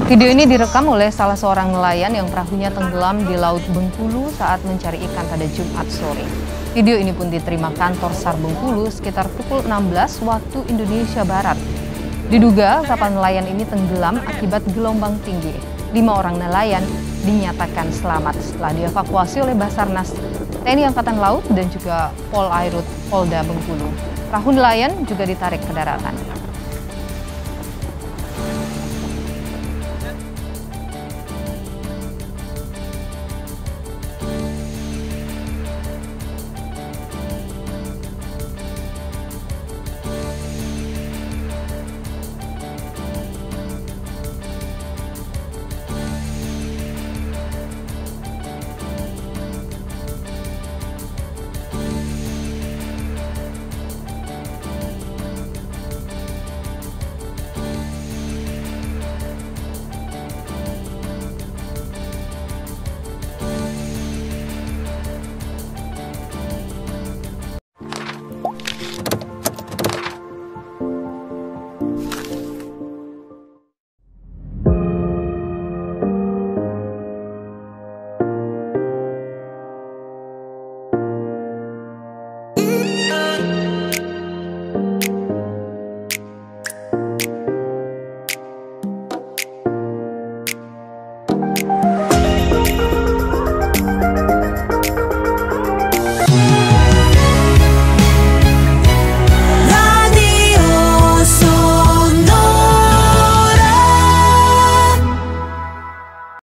Video ini direkam oleh salah seorang nelayan yang perahunya tenggelam di Laut Bengkulu saat mencari ikan pada Jumat sore. Video ini pun diterima kantor SAR Bengkulu sekitar pukul 16 waktu Indonesia Barat. Diduga kapal nelayan ini tenggelam akibat gelombang tinggi. 5 orang nelayan dinyatakan selamat setelah dievakuasi oleh Basarnas, TNI Angkatan Laut dan juga Polairut Polda Bengkulu. Perahu nelayan juga ditarik ke daratan.